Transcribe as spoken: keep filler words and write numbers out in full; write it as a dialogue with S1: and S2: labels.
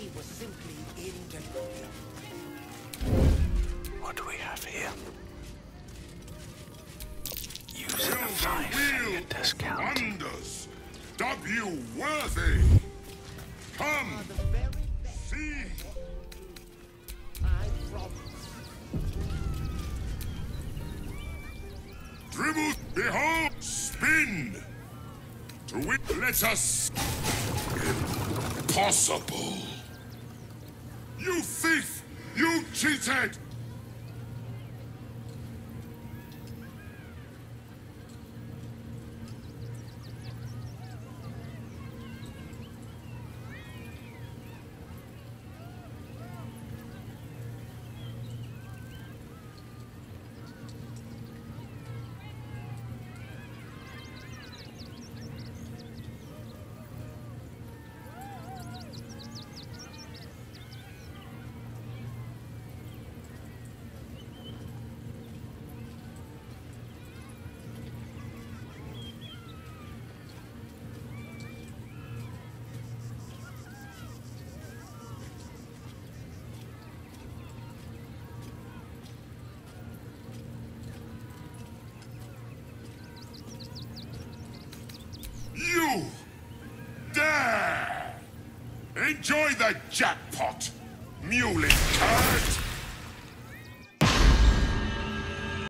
S1: He was simply in delirium.
S2: What do we have here? Use a five finger discount.
S3: Wonders! W worthy! Come!
S1: The very best.
S3: See!
S1: I promise.
S3: Dribble! Behold! Spin! To win! Let us... Impossible! You thief! You cheated! You dare! Enjoy the jackpot, muley turd!